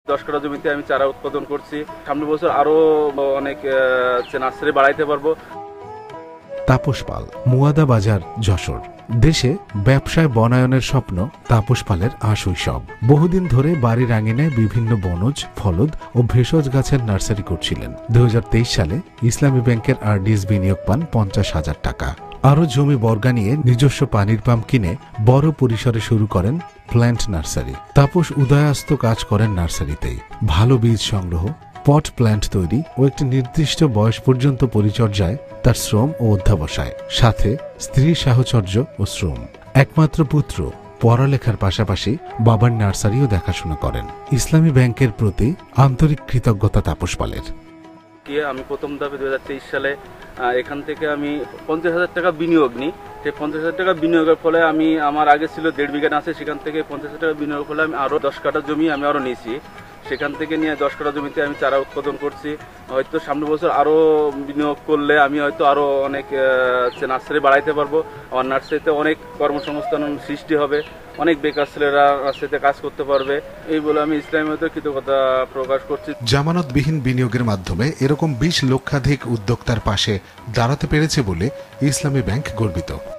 10 কাঠা জমিতে আমি চারা উৎপাদন করছি। সামনের বছর আরো অনেক নার্সারি বাড়াইতে পারবো। তাপস পাল, মুয়াদা বাজার, যশোর। দেশে ব্যবসায় বনায়নের স্বপ্ন তাপস পালের আশৈশব। বহুদিন ধরে বাড়ির আঙিনায় বিভিন্ন বনজ, ফলদ ও ভেষজ গাছের নার্সারি করছিলেন। 2023 সালে ইসলামী ব্যাংকের আরডিএস বিনিয়োগ পান 50,000 টাকা। আরও জমি বর্গা নিয়ে নিজস্ব পানির পাম্প কিনে বড় পরিসরে শুরু করেন প্ল্যান্ট নার্সারি। তাপস উদয়াস্ত কাজ করেন নার্সারিতেই। ভালো বীজ সংগ্রহ, পট প্ল্যান্ট তৈরি ও একটি নির্দিষ্ট বয়স পর্যন্ত পরিচর্যায় তার শ্রম ও অধ্যাবসায়, সাথে স্ত্রীর সাহচর্য ও শ্রম। একমাত্র পুত্র পড়ালেখার পাশাপাশি বাবার নার্সারিও দেখাশোনা করেন। ইসলামী ব্যাংকের প্রতি আন্তরিক কৃতজ্ঞতা তাপস পালের। আমি প্রথম ধাপে 2023 সালে এখান থেকে আমি 50,000 টাকা বিনিয়োগ নিই। সেই 50,000 টাকা বিনিয়োগের ফলে আমার আগে ছিল 1.5 বিঘা আছে, সেখান থেকে 50,000 টাকা বিনিয়োগের ফলে আমি আরো 10 কাঠা জমি আমি আরো নিয়েছি। সেখান থেকে নিয়ে 10 কাঠা জমিতে আমি চারা উৎপাদন করছি। হয়তো সামনের বছর আরো বিনিয়োগ করলে আমি হয়তো আরো অনেক নার্সারি বাড়াইতে পারবো। আমার নার্সারিতে অনেক কর্মসংস্থান সৃষ্টি হবে, অনেক বেকার ছেলেরা নার্সারিতে কাজ করতে পারবে। এই বলে আমি ইসলামীতে কৃতজ্ঞতা প্রকাশ করছি। জামানতবিহীন বিনিয়োগের মাধ্যমে এরকম 20 লক্ষাধিক উদ্যোক্তার পাশে দাঁড়াতে পেরেছে বলে ইসলামী ব্যাংক গর্বিত।